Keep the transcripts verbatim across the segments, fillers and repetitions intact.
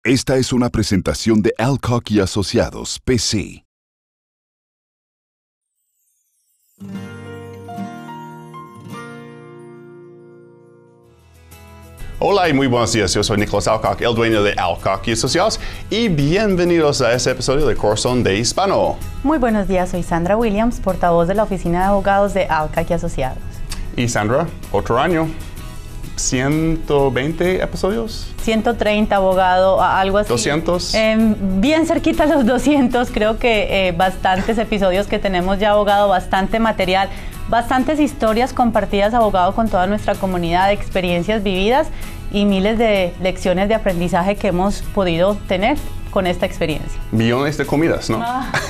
Esta es una presentación de Alcock y Asociados, P C. Hola y muy buenos días, yo soy Nicholas Alcock, el dueño de Alcock y Asociados, y bienvenidos a este episodio de Corazón de Hispano. Muy buenos días, soy Sandra Williams, portavoz de la Oficina de Abogados de Alcock y Asociados. Y Sandra, otro año, ciento veinte episodios. ciento treinta, abogado, algo así. doscientos. Eh, bien cerquita a los doscientos, creo que eh, bastantes episodios que tenemos ya, abogado, bastante material, bastantes historias compartidas, abogado, con toda nuestra comunidad, experiencias vividas y miles de lecciones de aprendizaje que hemos podido tener con esta experiencia. Millones de comidas, ¿no?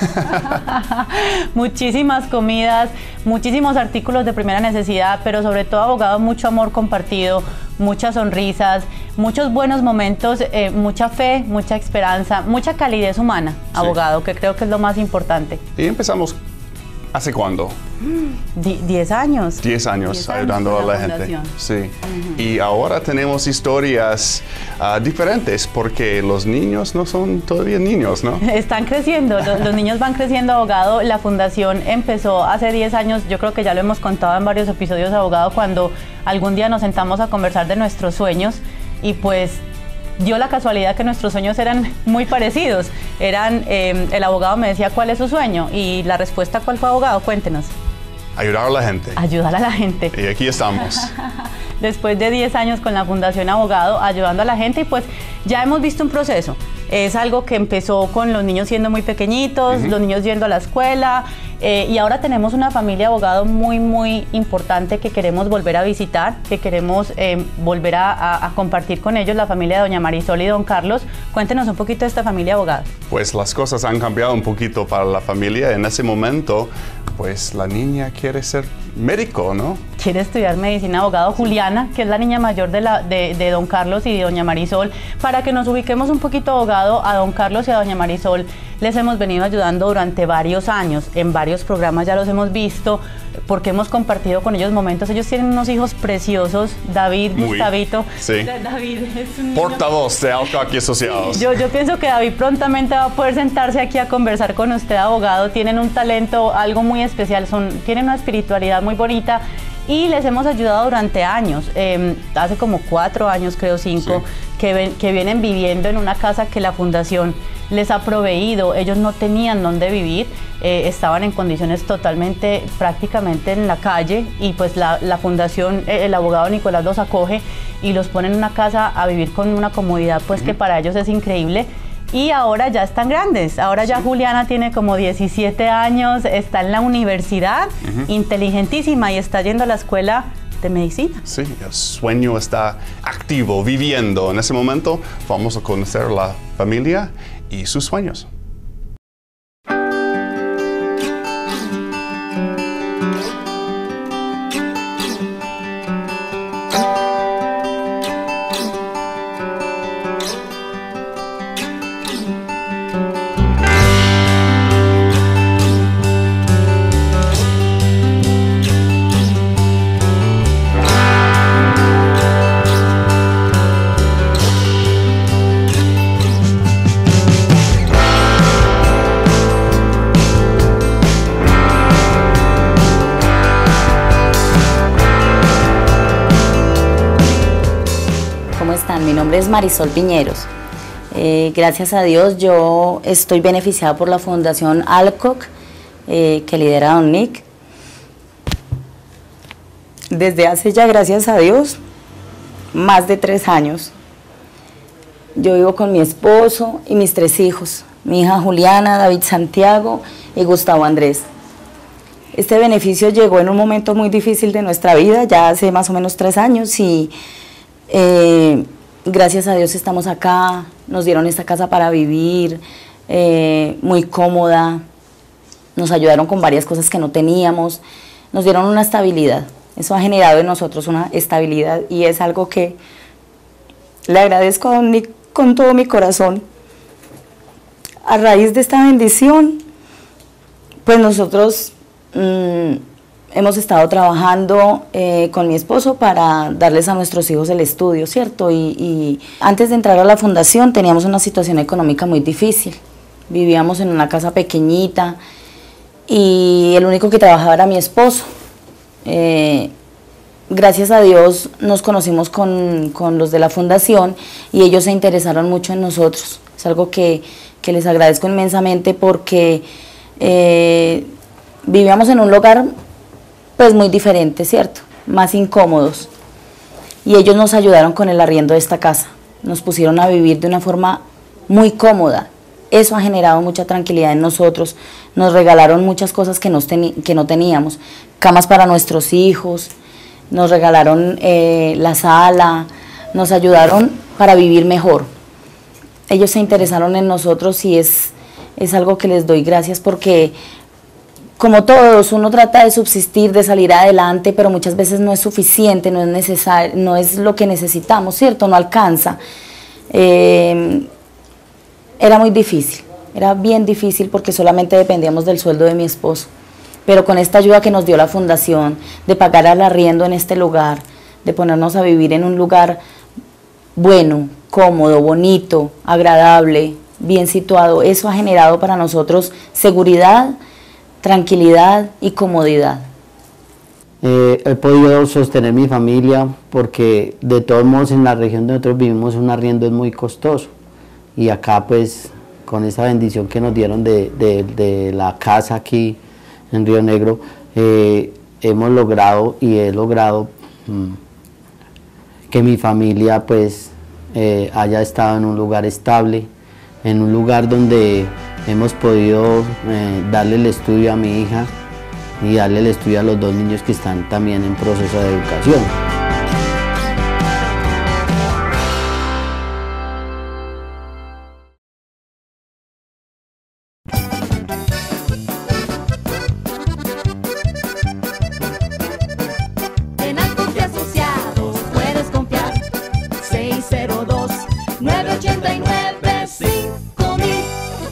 Ah. Muchísimas comidas, muchísimos artículos de primera necesidad, pero sobre todo, abogado, mucho amor compartido, muchas sonrisas, muchos buenos momentos, eh, mucha fe, mucha esperanza, mucha calidez humana, abogado, sí, que creo que es lo más importante. Y empezamos, ¿hace cuándo? Die, diez años. Diez años, diez ayudando años a la, la gente. Sí. Uh-huh. Y ahora tenemos historias uh, diferentes porque los niños no son todavía niños, ¿no? Están creciendo, los, los niños van creciendo, abogado. La fundación empezó hace diez años, yo creo que ya lo hemos contado en varios episodios, abogado, cuando algún día nos sentamos a conversar de nuestros sueños y pues dio la casualidad que nuestros sueños eran muy parecidos. Eran, eh, el abogado me decía, ¿cuál es su sueño? Y la respuesta, ¿cuál fue, abogado? Cuéntenos. Ayudar a la gente. Ayudar a la gente. Y aquí estamos. Después de diez años con la Fundación Abogado, ayudando a la gente, y pues ya hemos visto un proceso. Es algo que empezó con los niños siendo muy pequeñitos, uh-huh. los niños yendo a la escuela, eh, y ahora tenemos una familia, abogado, muy, muy importante que queremos volver a visitar, que queremos eh, volver a, a, a compartir con ellos, la familia de doña Marisol y don Carlos. Cuéntenos un poquito de esta familia, abogado. Pues las cosas han cambiado un poquito para la familia. En ese momento, pues la niña quiere ser médico, ¿no? Quiere estudiar medicina, abogado. Juliana, que es la niña mayor de, la, de, de don Carlos y de doña Marisol. Para que nos ubiquemos un poquito, abogado, a don Carlos y a doña Marisol les hemos venido ayudando durante varios años. En varios programas ya los hemos visto, porque hemos compartido con ellos momentos. Ellos tienen unos hijos preciosos, David, Muy, Gustavito. Sí. David es un portavoz de Alcock y Asociados. Yo, yo pienso que David prontamente va a poder sentarse aquí a conversar con usted, abogado. Tienen un talento, algo muy especial, son, tienen una espiritualidad muy bonita. Y les hemos ayudado durante años, eh, hace como cuatro años, creo cinco, sí. que, ven, que vienen viviendo en una casa que la fundación les ha proveído. Ellos no tenían dónde vivir, eh, estaban en condiciones totalmente, prácticamente en la calle, y pues la, la fundación, eh, el abogado Nicolás los acoge y los pone en una casa a vivir con una comodidad pues uh-huh. que para ellos es increíble. Y ahora ya están grandes, ahora ya sí. Juliana tiene como diecisiete años, está en la universidad, uh-huh. inteligentísima, y está yendo a la escuela de medicina. Sí, el sueño está activo, viviendo. En ese momento vamos a conocer la familia y sus sueños. Mi nombre es Marisol Piñeros. Eh, gracias a Dios yo estoy beneficiada por la Fundación Alcock, eh, que lidera don Nick. Desde hace ya, gracias a Dios, más de tres años. Yo vivo con mi esposo y mis tres hijos, mi hija Juliana, David Santiago y Gustavo Andrés. Este beneficio llegó en un momento muy difícil de nuestra vida, ya hace más o menos tres años, y eh, gracias a Dios estamos acá. Nos dieron esta casa para vivir, eh, muy cómoda, nos ayudaron con varias cosas que no teníamos, nos dieron una estabilidad. Eso ha generado en nosotros una estabilidad y es algo que le agradezco a don Nick con todo mi corazón. A raíz de esta bendición, pues nosotros mmm, hemos estado trabajando eh, con mi esposo para darles a nuestros hijos el estudio, ¿cierto? Y, y antes de entrar a la fundación teníamos una situación económica muy difícil. Vivíamos en una casa pequeñita y el único que trabajaba era mi esposo. Eh, gracias a Dios nos conocimos con, con los de la fundación y ellos se interesaron mucho en nosotros. Es algo que, que les agradezco inmensamente porque eh, vivíamos en un lugar pues muy diferente, ¿cierto? Más incómodos. Y ellos nos ayudaron con el arriendo de esta casa. Nos pusieron a vivir de una forma muy cómoda. Eso ha generado mucha tranquilidad en nosotros. Nos regalaron muchas cosas que, nos teni que no teníamos. Camas para nuestros hijos, nos regalaron eh, la sala, nos ayudaron para vivir mejor. Ellos se interesaron en nosotros y es, es algo que les doy gracias porque, como todos, uno trata de subsistir, de salir adelante, pero muchas veces no es suficiente, no es necesario, no es lo que necesitamos, ¿cierto? No alcanza. Eh, era muy difícil, era bien difícil porque solamente dependíamos del sueldo de mi esposo. Pero con esta ayuda que nos dio la fundación, de pagar el arriendo en este lugar, de ponernos a vivir en un lugar bueno, cómodo, bonito, agradable, bien situado, eso ha generado para nosotros seguridad, tranquilidad y comodidad. Eh, he podido sostener mi familia porque de todos modos en la región donde nosotros vivimos un arriendo es muy costoso y acá pues con esa bendición que nos dieron de, de, de la casa aquí en Río Negro eh, hemos logrado y he logrado mmm, que mi familia pues eh, haya estado en un lugar estable, en un lugar donde hemos podido eh, darle el estudio a mi hija y darle el estudio a los dos niños que están también en proceso de educación. En Alcock y Asociados puedes confiar. seis cero dos, nueve ocho nueve, cinco mil.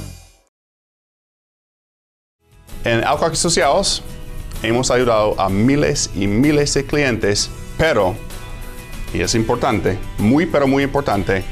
En Alcock Asociados hemos ayudado a miles y miles de clientes, pero, y es importante, muy pero muy importante,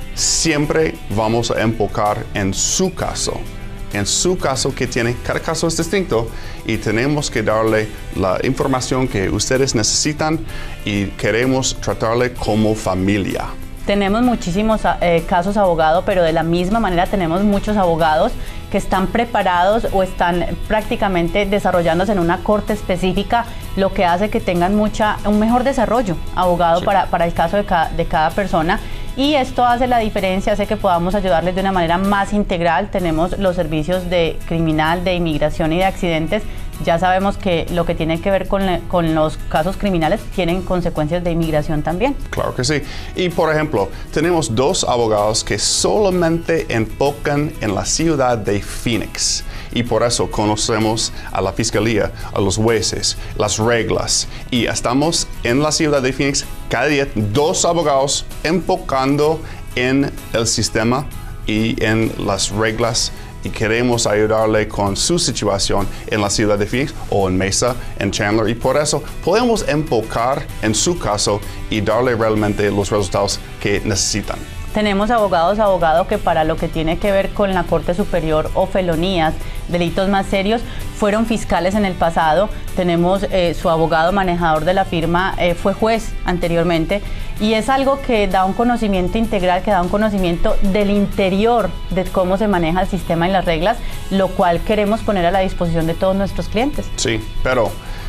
siempre vamos a enfocar en su caso. En su caso que tiene, cada caso es distinto y tenemos que darle la información que ustedes necesitan y queremos tratarle como familia. Tenemos muchísimos eh, casos abogado, pero de la misma manera tenemos muchos abogados que están preparados o están prácticamente desarrollándose en una corte específica, lo que hace que tengan mucha, un mejor desarrollo abogado sí. para, para el caso de cada, de cada persona. Y esto hace la diferencia, hace que podamos ayudarles de una manera más integral. Tenemos los servicios de criminal, de inmigración y de accidentes. Ya sabemos que lo que tiene que ver con, con los casos criminales tienen consecuencias de inmigración también. Claro que sí. Y por ejemplo, tenemos dos abogados que solamente enfocan en la ciudad de Phoenix. Y por eso conocemos a la fiscalía, a los jueces, las reglas. Y estamos en la ciudad de Phoenix cada día, dos abogados enfocando en el sistema y en las reglas. Y queremos ayudarle con su situación en la ciudad de Phoenix o en Mesa, en Chandler. Y por eso podemos enfocar en su caso y darle realmente los resultados que necesitan. Tenemos abogados, abogados que para lo que tiene que ver con la Corte Superior o felonías, delitos más serios, fueron fiscales en el pasado. Tenemos eh, su abogado manejador de la firma, eh, fue juez anteriormente, y es algo que da un conocimiento integral, que da un conocimiento del interior de cómo se maneja el sistema y las reglas, lo cual queremos poner a la disposición de todos nuestros clientes. Sí, pero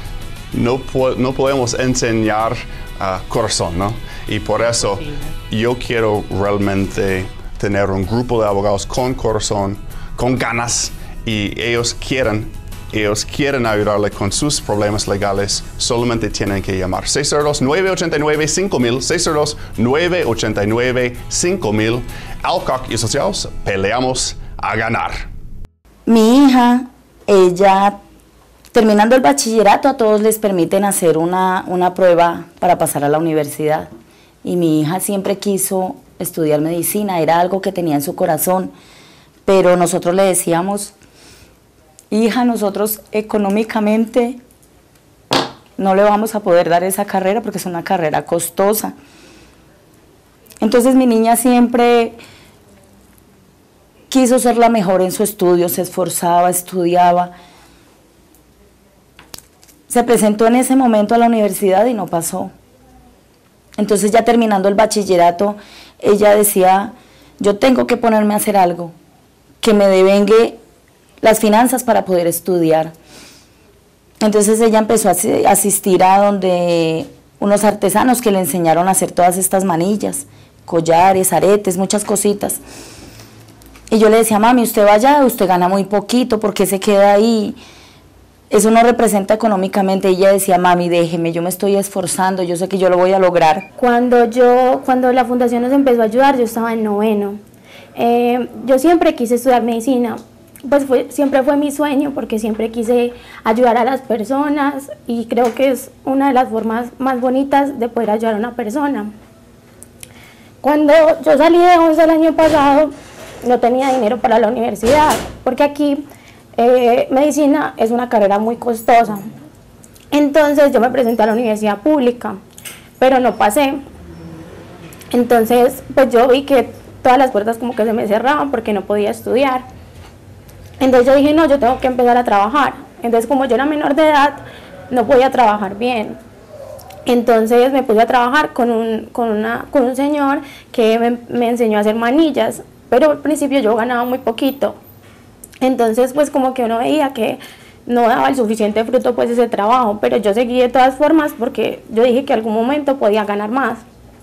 no, po no podemos enseñar uh, corazón, ¿no? Y por eso sí. yo quiero realmente tener un grupo de abogados con corazón, con ganas, y ellos quieren, ellos quieren ayudarle con sus problemas legales. Solamente tienen que llamar seis cero dos, nueve ocho nueve, cinco mil, seis cero dos, nueve ocho nueve, cinco mil. Alcock y Asociados, peleamos a ganar. Mi hija, ella, terminando el bachillerato, a todos les permiten hacer una, una prueba para pasar a la universidad. Y mi hija siempre quiso estudiar medicina, era algo que tenía en su corazón, pero nosotros le decíamos, hija, nosotros económicamente no le vamos a poder dar esa carrera porque es una carrera costosa. Entonces mi niña siempre quiso ser la mejor en su estudio, se esforzaba, estudiaba. Se presentó en ese momento a la universidad y no pasó. Entonces ya terminando el bachillerato, ella decía, yo tengo que ponerme a hacer algo, que me devengue las finanzas para poder estudiar. Entonces ella empezó a asistir a donde unos artesanos que le enseñaron a hacer todas estas manillas, collares, aretes, muchas cositas. Y yo le decía, mami, usted vaya, usted gana muy poquito, ¿por qué se queda ahí? Eso no representa económicamente. Y ella decía, mami, déjeme, yo me estoy esforzando, yo sé que yo lo voy a lograr. Cuando yo, cuando la fundación nos empezó a ayudar, yo estaba en noveno. Eh, yo siempre quise estudiar medicina, pues fue, siempre fue mi sueño, porque siempre quise ayudar a las personas y creo que es una de las formas más bonitas de poder ayudar a una persona. Cuando yo salí de once el año pasado, no tenía dinero para la universidad, porque aquí eh, medicina es una carrera muy costosa. Entonces yo me presenté a la universidad pública, pero no pasé. Entonces pues yo vi que todas las puertas como que se me cerraban porque no podía estudiar. Entonces yo dije, no, yo tengo que empezar a trabajar. Entonces como yo era menor de edad, no podía trabajar bien. Entonces me puse a trabajar con un, con una, con un señor que me, me enseñó a hacer manillas, pero al principio yo ganaba muy poquito. Entonces pues como que uno veía que no daba el suficiente fruto pues ese trabajo, pero yo seguí de todas formas porque yo dije que algún momento podía ganar más.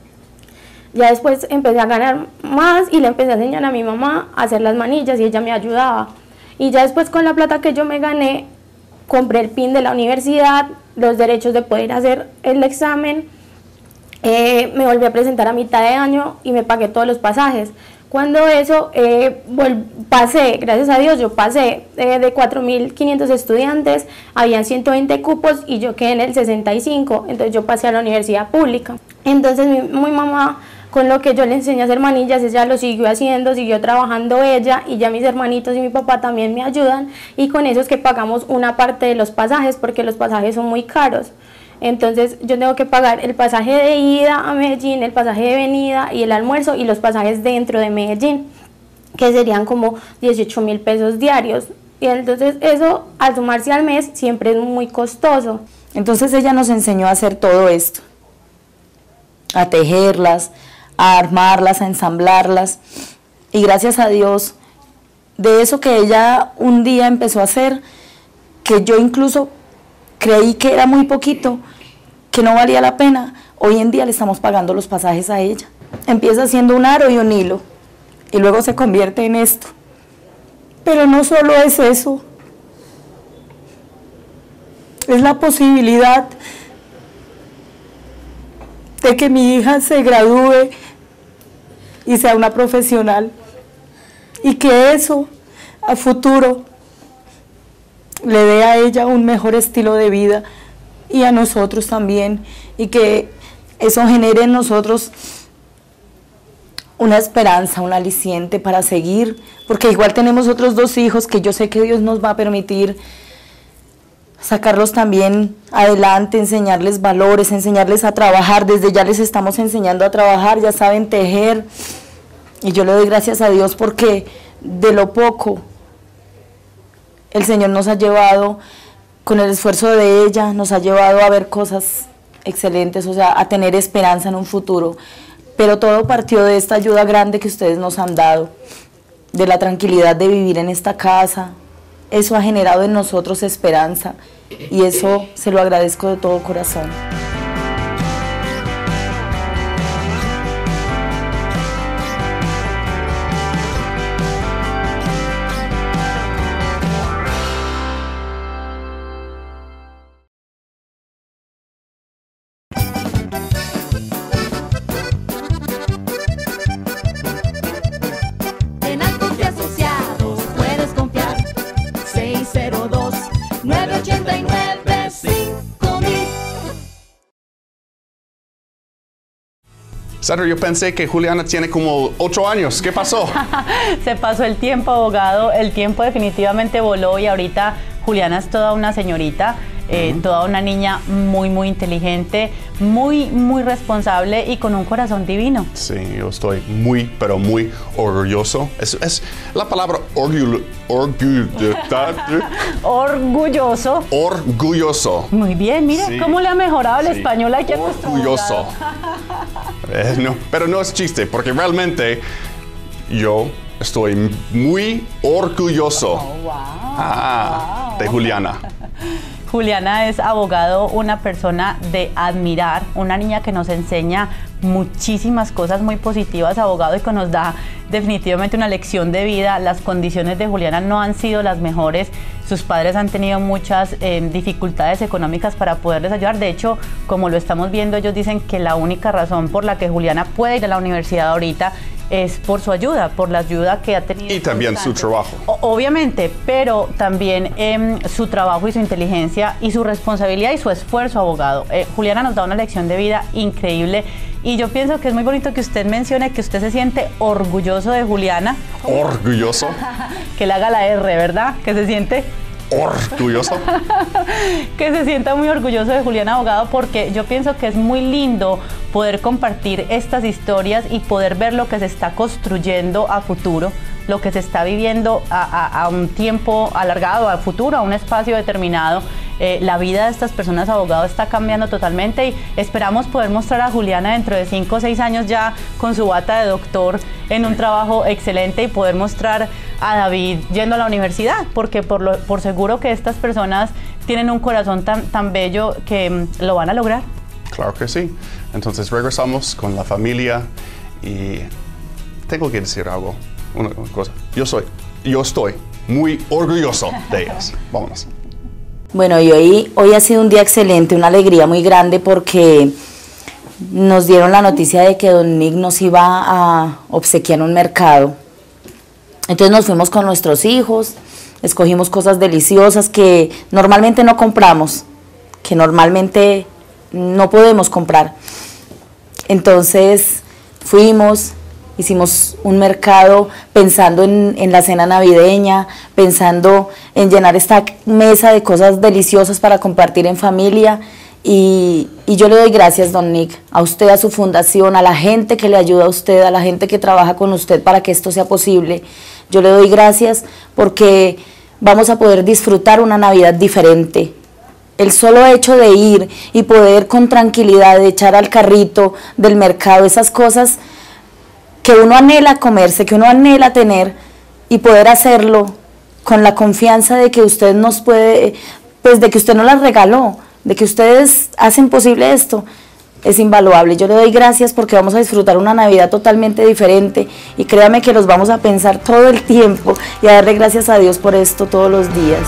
Ya después empecé a ganar más y le empecé a enseñar a mi mamá a hacer las manillas y ella me ayudaba. Y ya después con la plata que yo me gané, compré el pin de la universidad, los derechos de poder hacer el examen, eh, me volví a presentar a mitad de año y me pagué todos los pasajes. Cuando eso eh, pasé, gracias a Dios, yo pasé eh, de cuatro mil quinientos estudiantes, habían ciento veinte cupos y yo quedé en el sesenta y cinco, entonces yo pasé a la universidad pública. Entonces mi, mi mamá, con lo que yo le enseñé a hacer manillas, ella lo siguió haciendo, siguió trabajando ella, y ya mis hermanitos y mi papá también me ayudan, y con eso es que pagamos una parte de los pasajes, porque los pasajes son muy caros. Entonces yo tengo que pagar el pasaje de ida a Medellín, el pasaje de venida y el almuerzo y los pasajes dentro de Medellín, que serían como dieciocho mil pesos diarios. Y entonces eso, al sumarse al mes, siempre es muy costoso. Entonces ella nos enseñó a hacer todo esto, a tejerlas, a armarlas, a ensamblarlas, y gracias a Dios, de eso que ella un día empezó a hacer, que yo incluso creí que era muy poquito, que no valía la pena, hoy en día le estamos pagando los pasajes a ella. Empieza haciendo un aro y un hilo, y luego se convierte en esto. Pero no solo es eso, es la posibilidad de que mi hija se gradúe y sea una profesional, y que eso a futuro le dé a ella un mejor estilo de vida y a nosotros también, y que eso genere en nosotros una esperanza, un aliciente para seguir, porque igual tenemos otros dos hijos que yo sé que Dios nos va a permitir sacarlos también adelante, enseñarles valores, enseñarles a trabajar. Desde ya les estamos enseñando a trabajar, ya saben tejer, y yo le doy gracias a Dios porque de lo poco el Señor nos ha llevado, con el esfuerzo de ella, nos ha llevado a ver cosas excelentes, o sea, a tener esperanza en un futuro. Pero todo partió de esta ayuda grande que ustedes nos han dado, de la tranquilidad de vivir en esta casa. Eso ha generado en nosotros esperanza, y eso se lo agradezco de todo corazón. En Alcoque Asociados puedes confiar. seis cero dos, nueve ocho nueve, cinco mil. Sandra, yo pensé que Juliana tiene como ocho años. ¿Qué pasó? Se pasó el tiempo, abogado. El tiempo definitivamente voló y ahorita Juliana es toda una señorita. eh, Ujú. toda una niña muy, muy inteligente, muy, muy responsable y con un corazón divino. Sí, yo estoy muy, pero muy orgulloso. Es, es la palabra orgullo, orgullo, Orgulloso. orgulloso. Muy bien, mire Sí. cómo le ha mejorado el Sí. español aquí a nuestro Orgulloso. abogado. Eh, no, pero no es chiste, porque realmente yo estoy muy orgulloso. Oh, wow. Ah, Wow. de Juliana. Juliana es abogado, una persona de admirar, una niña que nos enseña muchísimas cosas muy positivas, abogado, y que nos da definitivamente una lección de vida. Las condiciones de Juliana no han sido las mejores, sus padres han tenido muchas eh, dificultades económicas para poderles ayudar. De hecho, como lo estamos viendo, ellos dicen que la única razón por la que Juliana puede ir a la universidad ahorita es por su ayuda, por la ayuda que ha tenido. Y también su constante. trabajo. O- obviamente, pero también eh, su trabajo y su inteligencia y su responsabilidad y su esfuerzo, abogado. Eh, Juliana nos da una lección de vida increíble y yo pienso que es muy bonito que usted mencione que usted se siente orgulloso de Juliana, Orgulloso. que le haga la R, ¿verdad? Que se siente Orgulloso. que se sienta muy orgulloso de Juliana, abogado, porque yo pienso que es muy lindo poder compartir estas historias y poder ver lo que se está construyendo a futuro, lo que se está viviendo a, a- a un tiempo alargado, a futuro, a un espacio determinado. Eh, la vida de estas personas, abogado, está cambiando totalmente y esperamos poder mostrar a Juliana dentro de cinco o seis años ya con su bata de doctor en un trabajo excelente y poder mostrar a David yendo a la universidad, porque por, lo, por seguro que estas personas tienen un corazón tan, tan bello que mm, lo van a lograr. Claro que sí. Entonces regresamos con la familia y tengo que decir algo, una, una cosa. Yo soy, yo estoy muy orgulloso de ellas. Vámonos. Bueno, y hoy, hoy ha sido un día excelente, una alegría muy grande porque nos dieron la noticia de que don Nick nos iba a obsequiar un mercado. Entonces nos fuimos con nuestros hijos, escogimos cosas deliciosas que normalmente no compramos, que normalmente no podemos comprar. Entonces fuimos, hicimos un mercado pensando en, en la cena navideña, pensando en llenar esta mesa de cosas deliciosas para compartir en familia. Y, y yo le doy gracias, don Nick, a usted, a su fundación, a la gente que le ayuda a usted, a la gente que trabaja con usted para que esto sea posible. Yo le doy gracias porque vamos a poder disfrutar una Navidad diferente. El solo hecho de ir y poder con tranquilidad de echar al carrito del mercado esas cosas que uno anhela comerse, que uno anhela tener, y poder hacerlo con la confianza de que usted nos puede, pues de que usted nos las regaló, de que ustedes hacen posible esto, es invaluable. Yo le doy gracias porque vamos a disfrutar una Navidad totalmente diferente y créame que los vamos a pensar todo el tiempo y a darle gracias a Dios por esto todos los días.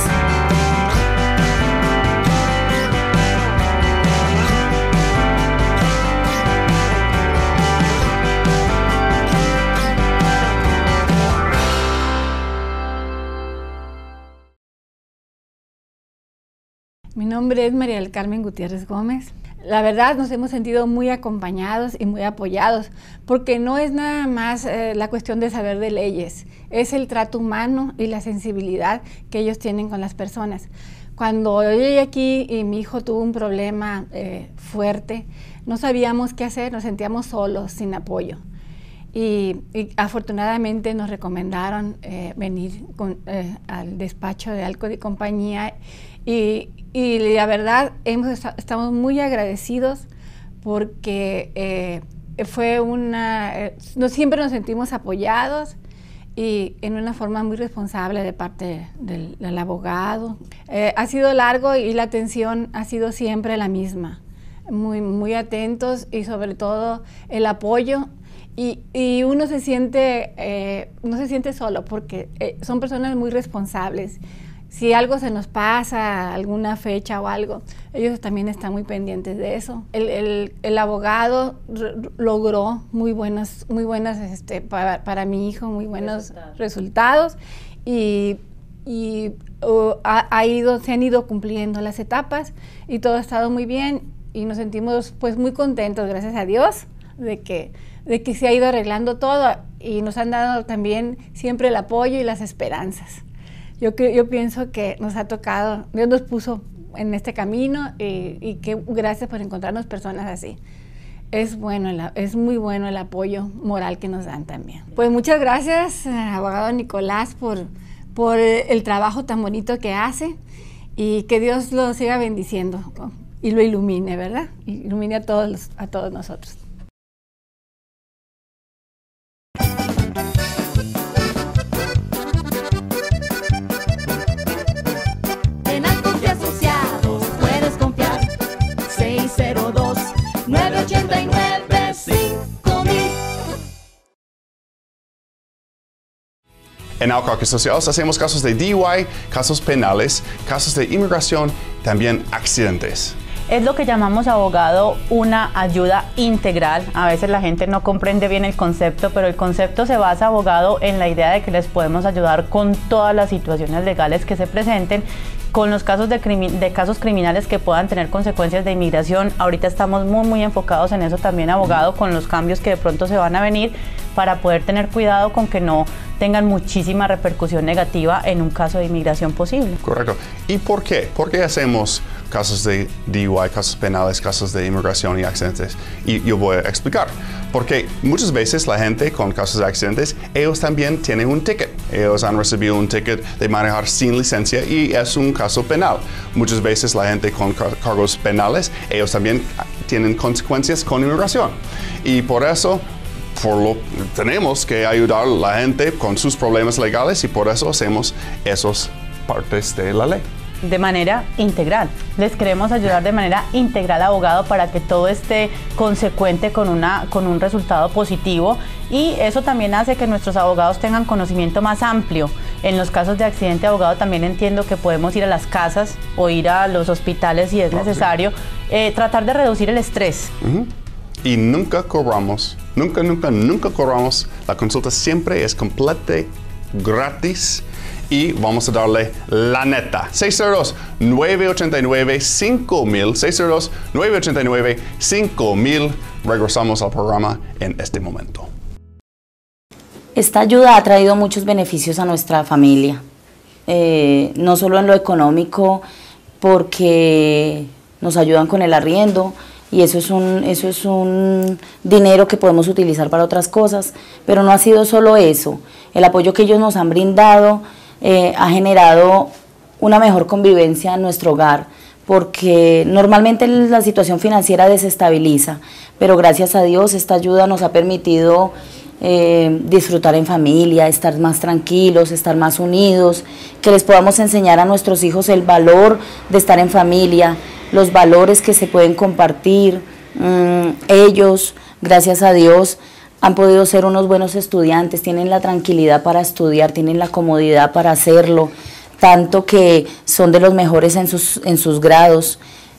Mi nombre es María del Carmen Gutiérrez Gómez. La verdad nos hemos sentido muy acompañados y muy apoyados, porque no es nada más eh, la cuestión de saber de leyes, es el trato humano y la sensibilidad que ellos tienen con las personas. Cuando yo llegué aquí y mi hijo tuvo un problema eh, fuerte, no sabíamos qué hacer, nos sentíamos solos, sin apoyo. Y, y afortunadamente nos recomendaron eh, venir con, eh, al despacho de Alco y compañía y, y la verdad hemos, estamos muy agradecidos porque eh, fue una, eh, no, siempre nos sentimos apoyados y en una forma muy responsable de parte del, del abogado. Eh, ha sido largo y la atención ha sido siempre la misma, muy, muy atentos y sobre todo el apoyo. Y, y uno se siente, eh, no se siente solo porque eh, son personas muy responsables. Si algo se nos pasa, alguna fecha o algo, ellos también están muy pendientes de eso. El, el, el abogado logró muy buenas, muy buenas este, para, para mi hijo, muy buenos resultados, resultados y, y uh, ha, ha ido, se han ido cumpliendo las etapas y todo ha estado muy bien y nos sentimos pues muy contentos, gracias a Dios, de que de que se ha ido arreglando todo y nos han dado también siempre el apoyo y las esperanzas. Yo, yo pienso que nos ha tocado, Dios nos puso en este camino y, y que gracias por encontrarnos personas así. Es bueno, el, es muy bueno el apoyo moral que nos dan también. Pues muchas gracias, abogado Nicolás, por, por el trabajo tan bonito que hace y que Dios lo siga bendiciendo y lo ilumine, ¿verdad? Ilumine a todos, a todos nosotros. En Alcock y Asociados puedes confiar. seis cero dos, nueve ocho nueve, cinco mil. En Alcock y Asociados hacemos casos de D U I, casos penales, casos de inmigración, también accidentes. Es lo que llamamos, abogado, una ayuda integral. A veces la gente no comprende bien el concepto, pero el concepto se basa, abogado, en la idea de que les podemos ayudar con todas las situaciones legales que se presenten, con los casos de, de casos criminales que puedan tener consecuencias de inmigración. Ahorita estamos muy, muy enfocados en eso también, abogado, con los cambios que de pronto se van a venir, para poder tener cuidado con que no tengan muchísima repercusión negativa en un caso de inmigración posible. Correcto. ¿Y por qué? ¿Por qué hacemos casos de D U I, casos penales, casos de inmigración y accidentes? Y yo voy a explicar. Porque muchas veces la gente con casos de accidentes, ellos también tienen un ticket. Ellos han recibido un ticket de manejar sin licencia y es un caso penal. Muchas veces la gente con car cargos penales, ellos también tienen consecuencias con inmigración. Y por eso, por lo, tenemos que ayudar a la gente con sus problemas legales y por eso hacemos esas partes de la ley. De manera integral. Les queremos ayudar de manera integral, abogado, para que todo esté consecuente con, una, con un resultado positivo, y eso también hace que nuestros abogados tengan conocimiento más amplio. En los casos de accidente, abogado, también entiendo que podemos ir a las casas o ir a los hospitales si es necesario, eh, tratar de reducir el estrés. Uh-huh. Y nunca cobramos, nunca, nunca, nunca cobramos. La consulta siempre es completa, gratis. Y vamos a darle la neta. seis cero dos, nueve ocho nueve, cinco mil. seis cero dos, nueve ocho nueve, cinco mil. Regresamos al programa en este momento. Esta ayuda ha traído muchos beneficios a nuestra familia. Eh, no solo en lo económico, porque nos ayudan con el arriendo, y eso es un, eso es un dinero que podemos utilizar para otras cosas, pero no ha sido solo eso. El apoyo que ellos nos han brindado Eh, ha generado una mejor convivencia en nuestro hogar, porque normalmente la situación financiera desestabiliza, pero gracias a Dios esta ayuda nos ha permitido eh, disfrutar en familia, estar más tranquilos, estar más unidos, que les podamos enseñar a nuestros hijos el valor de estar en familia, los valores que se pueden compartir. Mm, ellos, gracias a Dios, han podido ser unos buenos estudiantes, tienen la tranquilidad para estudiar, tienen la comodidad para hacerlo, tanto que son de los mejores en sus, en sus grados.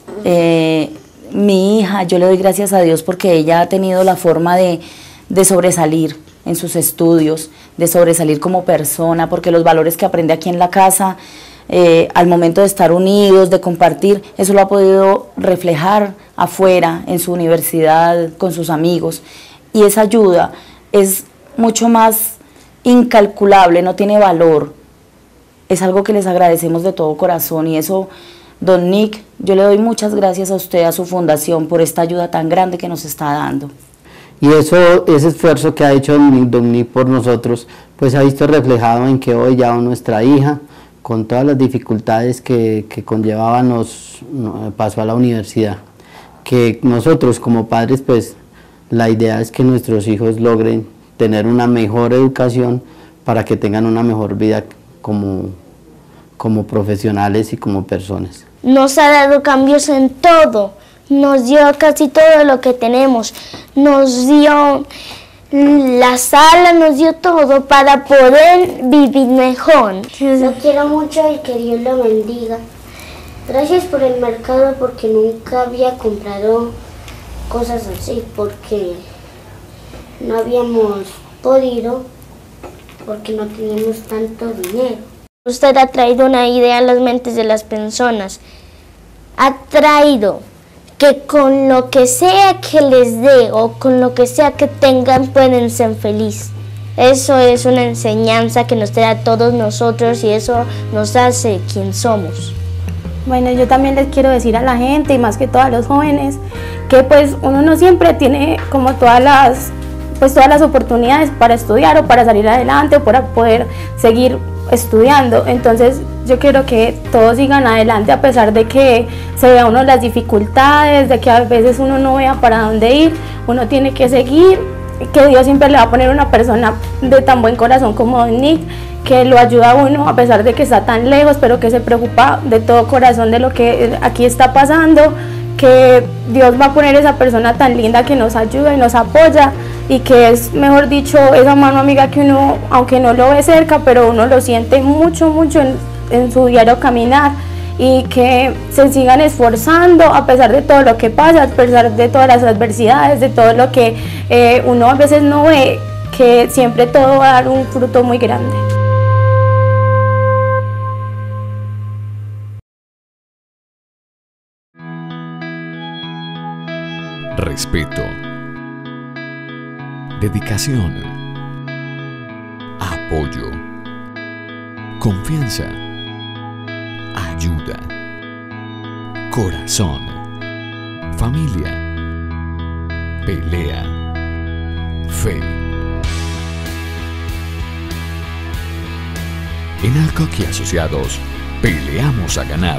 Eh, mi hija, yo le doy gracias a Dios porque ella ha tenido la forma de, de sobresalir en sus estudios, de sobresalir como persona, porque los valores que aprende aquí en la casa, eh, al momento de estar unidos, de compartir, eso lo ha podido reflejar afuera, en su universidad, con sus amigos. Y esa ayuda es mucho más incalculable, no tiene valor. Es algo que les agradecemos de todo corazón, y eso, don Nick, yo le doy muchas gracias a usted, a su fundación, por esta ayuda tan grande que nos está dando. Y eso, ese esfuerzo que ha hecho don Nick por nosotros, pues se ha visto reflejado en que hoy ya nuestra hija, con todas las dificultades que, que conllevaba, nos, nos pasó a la universidad. Que nosotros como padres, pues, la idea es que nuestros hijos logren tener una mejor educación para que tengan una mejor vida como, como profesionales y como personas. Nos ha dado cambios en todo, nos dio casi todo lo que tenemos, nos dio la sala, nos dio todo para poder vivir mejor. Lo quiero mucho y que Dios lo bendiga. Gracias por el mercado, porque nunca había comprado cosas así, porque no habíamos podido, porque no teníamos tanto dinero. Usted ha traído una idea a las mentes de las personas, ha traído que con lo que sea que les dé o con lo que sea que tengan pueden ser felices. Eso es una enseñanza que nos da a todos nosotros y eso nos hace quien somos. Bueno, yo también les quiero decir a la gente y más que todo a los jóvenes que pues uno no siempre tiene como todas las, pues todas las oportunidades para estudiar o para salir adelante o para poder seguir estudiando. Entonces yo quiero que todos sigan adelante a pesar de que se vea uno las dificultades, de que a veces uno no vea para dónde ir, uno tiene que seguir, que Dios siempre le va a poner una persona de tan buen corazón como Don Nick, que lo ayuda a uno a pesar de que está tan lejos, pero que se preocupa de todo corazón de lo que aquí está pasando, que Dios va a poner esa persona tan linda que nos ayuda y nos apoya y que es, mejor dicho, esa mano amiga que uno, aunque no lo ve cerca, pero uno lo siente mucho, mucho en, en su diario caminar, y que se sigan esforzando a pesar de todo lo que pasa, a pesar de todas las adversidades, de todo lo que eh, uno a veces no ve, que siempre todo va a dar un fruto muy grande. Respeto, dedicación, apoyo, confianza, ayuda, corazón, familia, pelea, fe. En Alcock y Asociados, peleamos a ganar.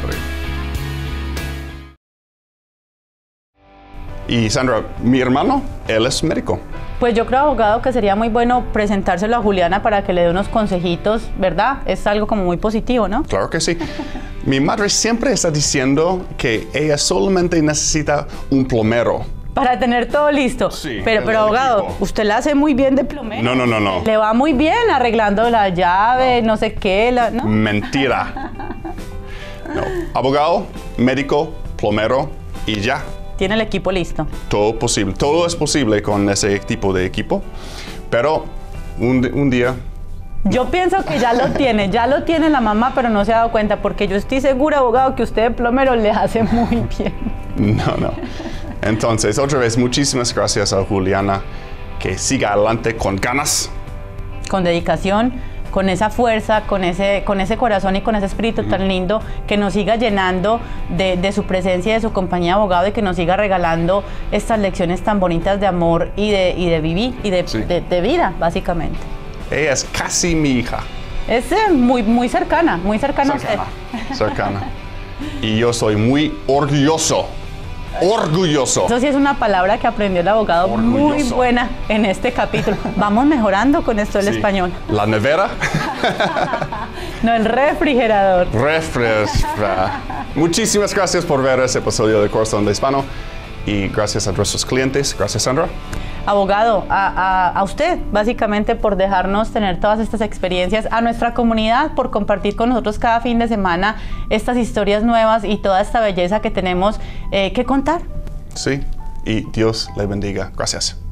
Y Sandra, mi hermano, él es médico. Pues yo creo, abogado, que sería muy bueno presentárselo a Juliana para que le dé unos consejitos, ¿verdad? Es algo como muy positivo, ¿no? Claro que sí. Mi madre siempre está diciendo que ella solamente necesita un plomero. Para tener todo listo. Sí, pero, pero abogado, equipo. Usted la hace muy bien de plomero. No, no, no, no. Le va muy bien arreglando la llave, no, no sé qué, la, ¿no? Mentira. No. Abogado, médico, plomero y ya. Tiene el equipo listo. Todo posible. Todo es posible con ese tipo de equipo. Pero un, un día... Yo pienso que ya lo tiene, ya lo tiene la mamá, pero no se ha dado cuenta, porque yo estoy segura, abogado, que usted de plomero le hace muy bien. No, no. Entonces, otra vez, muchísimas gracias a Juliana, que siga adelante con ganas. Con dedicación, con esa fuerza, con ese, con ese corazón y con ese espíritu mm. tan lindo, que nos siga llenando de, de su presencia y de su compañía, abogado, y que nos siga regalando estas lecciones tan bonitas de amor y de, y de vivir y de, sí. de, de vida, básicamente. Ella es casi mi hija. Es eh, muy, muy cercana, muy cercana, cercana a usted. Cercana. Y yo soy muy orgulloso. Orgulloso. Eso sí es una palabra que aprendió el abogado orgulloso. Muy buena en este capítulo. Vamos mejorando con esto del sí. español. ¿La nevera? No, el refrigerador. Refrigerador. Muchísimas gracias por ver este episodio de Corazón de Hispano y gracias a nuestros clientes. Gracias, Sandra. Abogado, a, a, a usted básicamente por dejarnos tener todas estas experiencias, a nuestra comunidad por compartir con nosotros cada fin de semana estas historias nuevas y toda esta belleza que tenemos eh, que contar. Sí, y Dios le bendiga. Gracias.